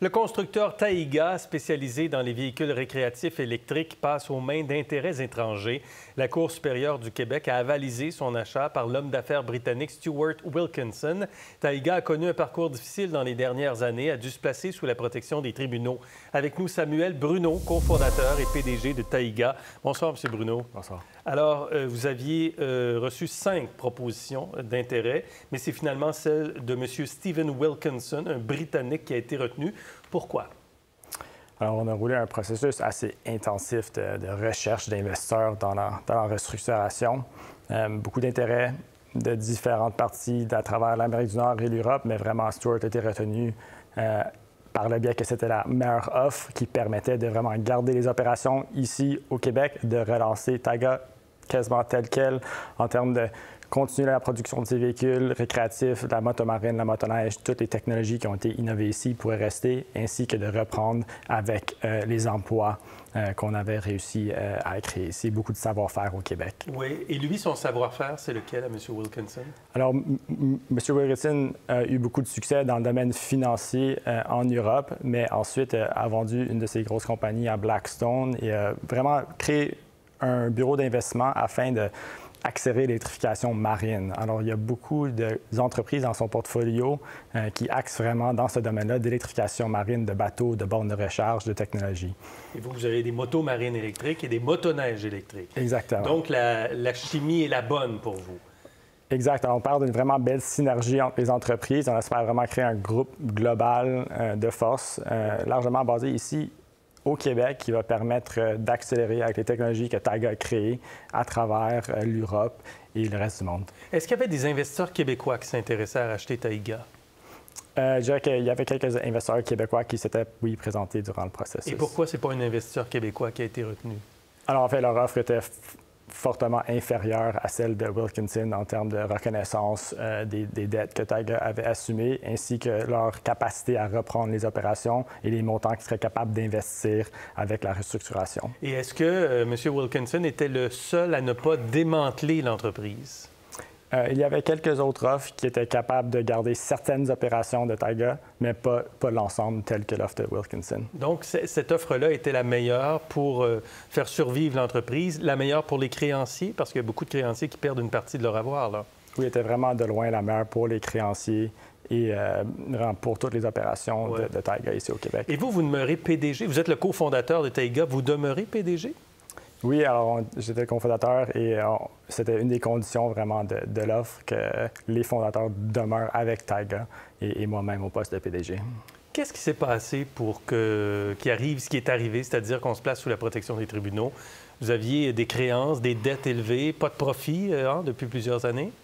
Le constructeur Taiga, spécialisé dans les véhicules récréatifs électriques, passe aux mains d'intérêts étrangers. La Cour supérieure du Québec a avalisé son achat par l'homme d'affaires britannique Stuart Wilkinson. Taiga a connu un parcours difficile dans les dernières années, a dû se placer sous la protection des tribunaux. Avec nous, Samuel Bruneau, cofondateur et PDG de Taiga. Bonsoir, M. Bruneau. Bonsoir. Alors, vous aviez reçu 5 propositions d'intérêt, mais c'est finalement celle de M. Stephen Wilkinson, un Britannique, qui a été retenu. Pourquoi? Alors, on a roulé un processus assez intensif de recherche d'investisseurs dans la restructuration. Beaucoup d'intérêts de différentes parties à travers l'Amérique du Nord et l'Europe, mais vraiment, Stuart a été retenu par le biais que c'était la meilleure offre qui permettait de vraiment garder les opérations ici au Québec, de relancer Taiga quasiment tel quel en termes de continuer la production de ces véhicules récréatifs, la motomarine, la motoneige, toutes les technologies qui ont été innovées ici pourraient rester, ainsi que de reprendre avec les emplois qu'on avait réussi à créer ici. Beaucoup de savoir-faire au Québec. Oui. Et lui, son savoir-faire, c'est lequel à M. Wilkinson? Alors, M. Wilkinson a eu beaucoup de succès dans le domaine financier en Europe, mais ensuite a vendu une de ses grosses compagnies à Blackstone et a vraiment créé un bureau d'investissement afin d'accélérer l'électrification marine. Alors, il y a beaucoup d'entreprises dans son portfolio qui axent vraiment dans ce domaine-là d'électrification marine, de bateaux, de bornes de recharge, de technologie. Et vous avez des motos marines électriques et des motoneiges électriques. Exactement. Donc, la chimie est la bonne pour vous. Exact. Alors, on parle d'une vraiment belle synergie entre les entreprises. On espère vraiment créer un groupe global de force, largement basé ici au Québec, qui va permettre d'accélérer avec les technologies que Taiga a créées à travers l'Europe et le reste du monde. Est-ce qu'il y avait des investisseurs québécois qui s'intéressaient à racheter Taiga? Je dirais qu'il y avait quelques investisseurs québécois qui s'étaient, oui, présentés durant le processus. Et pourquoi ce n'est pas un investisseur québécois qui a été retenu? Alors, en fait, leur offre était fortement inférieure à celle de Wilkinson en termes de reconnaissance des dettes que Taiga avait assumées, ainsi que leur capacité à reprendre les opérations et les montants qu'ils seraient capables d'investir avec la restructuration. Et est-ce que M. Wilkinson était le seul à ne pas démanteler l'entreprise? Il y avait quelques autres offres qui étaient capables de garder certaines opérations de Taiga, mais pas l'ensemble tel que l'offre de Wilkinson. Donc, cette offre-là était la meilleure pour faire survivre l'entreprise, la meilleure pour les créanciers, parce qu'il y a beaucoup de créanciers qui perdent une partie de leur avoir, là. Oui, elle était vraiment de loin la meilleure pour les créanciers et pour toutes les opérations de Taiga ici au Québec. Et vous demeurez PDG. Vous êtes le cofondateur de Taiga. Vous demeurez PDG? Oui, alors j'étais le cofondateur et c'était une des conditions vraiment de l'offre que les fondateurs demeurent avec Taiga et moi-même au poste de PDG. Qu'est-ce qui s'est passé pour qu'il arrive ce qui est arrivé, c'est-à-dire qu'on se place sous la protection des tribunaux? Vous aviez des créances, des dettes élevées, pas de profit depuis plusieurs années?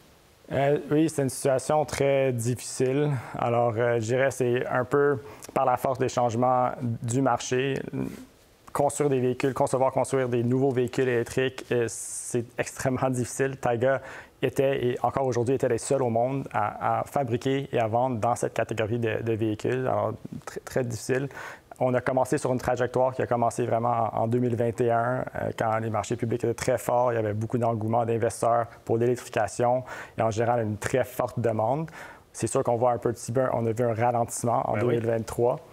Oui, c'est une situation très difficile. Alors, je dirais c'est un peu par la force des changements du marché. Construire des véhicules, construire des nouveaux véhicules électriques, c'est extrêmement difficile. Taiga était, et encore aujourd'hui, était les seuls au monde à fabriquer et à vendre dans cette catégorie de véhicules. Alors, très, très difficile. On a commencé sur une trajectoire qui a commencé vraiment en 2021, quand les marchés publics étaient très forts. Il y avait beaucoup d'engouement d'investisseurs pour l'électrification et en général une très forte demande. C'est sûr qu'on voit un petit peu, on a vu un ralentissement en 2023. Oui.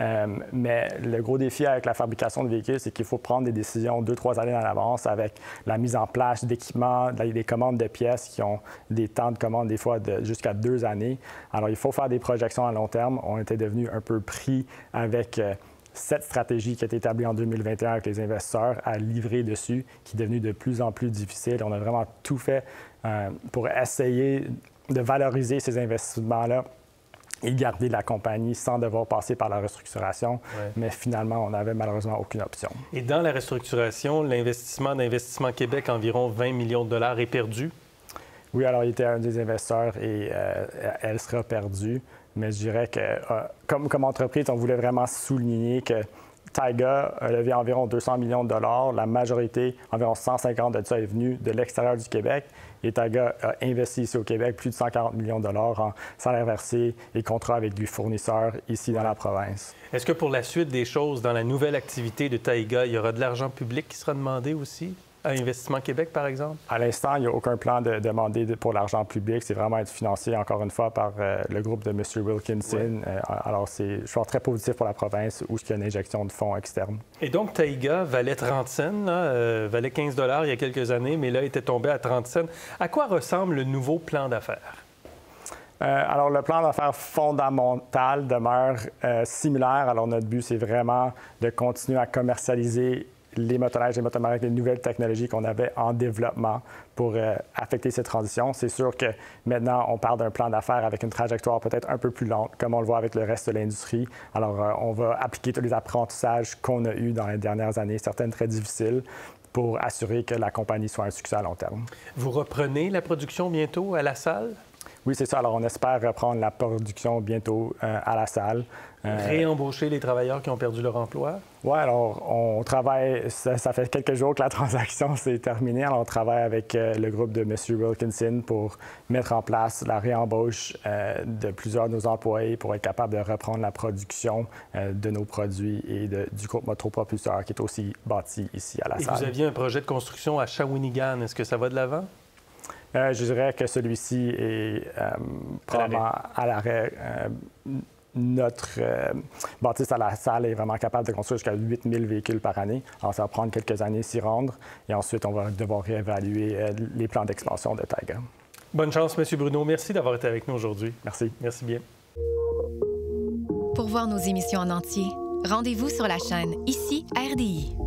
Mais le gros défi avec la fabrication de véhicules, c'est qu'il faut prendre des décisions 2-3 années en avance avec la mise en place d'équipements, des commandes de pièces qui ont des temps de commande des fois jusqu'à 2 années. Alors, il faut faire des projections à long terme. On était devenu un peu pris avec cette stratégie qui a été établie en 2021 avec les investisseurs à livrer dessus, qui est devenue de plus en plus difficile. On a vraiment tout fait pour essayer de valoriser ces investissements-là et garder la compagnie sans devoir passer par la restructuration. Ouais. Mais finalement, on n'avait malheureusement aucune option. Et dans la restructuration, l'investissement d'Investissement Québec, environ 20 millions de dollars, est perdu? Oui, alors il était un des investisseurs et elle sera perdue. Mais je dirais que, comme entreprise, on voulait vraiment souligner que Taiga a levé environ 200 millions de dollars. La majorité, environ 150 de ça, est venue de l'extérieur du Québec. Et Taiga a investi ici au Québec plus de 140 millions de dollars en salaires versés et contrats avec des fournisseurs ici dans la province. Est-ce que pour la suite des choses, dans la nouvelle activité de Taiga, il y aura de l'argent public qui sera demandé aussi? à Investissement Québec, par exemple? À l'instant, il n'y a aucun plan de demander pour l'argent public. C'est vraiment être financé, encore une fois, par le groupe de M. Wilkinson. Ouais. Alors, je suis très positif pour la province où il y a une injection de fonds externes. Et donc, Taïga valait 30 cents, valait 15 $ il y a quelques années, mais là, était tombé à 30 cents. À quoi ressemble le nouveau plan d'affaires? Alors, le plan d'affaires fondamental demeure similaire. Alors, notre but, c'est vraiment de continuer à commercialiser les motoneiges et motomars avec les nouvelles technologies qu'on avait en développement pour affecter cette transition. C'est sûr que maintenant, on parle d'un plan d'affaires avec une trajectoire peut-être un peu plus lente, comme on le voit avec le reste de l'industrie. Alors, on va appliquer tous les apprentissages qu'on a eus dans les dernières années, certaines très difficiles, pour assurer que la compagnie soit un succès à long terme. Vous reprenez la production bientôt à la salle? Oui, c'est ça. Alors, on espère reprendre la production bientôt à la salle. Réembaucher les travailleurs qui ont perdu leur emploi? Oui, alors, on travaille, ça fait quelques jours que la transaction s'est terminée. Alors, on travaille avec le groupe de M. Wilkinson pour mettre en place la réembauche de plusieurs de nos employés pour être capable de reprendre la production de nos produits et du groupe Motopropulseur qui est aussi bâti ici à la salle. Et vous aviez un projet de construction à Shawinigan. Est-ce que ça va de l'avant? Je dirais que celui-ci est probablement à l'arrêt. Notre bâtisse à la salle est vraiment capable de construire jusqu'à 8 000 véhicules par année. Alors, ça va prendre quelques années s'y rendre. Et ensuite, on va devoir réévaluer les plans d'expansion de Taïga. Bonne chance, M. Bruno. Merci d'avoir été avec nous aujourd'hui. Merci. Merci bien. Pour voir nos émissions en entier, rendez-vous sur la chaîne Ici RDI.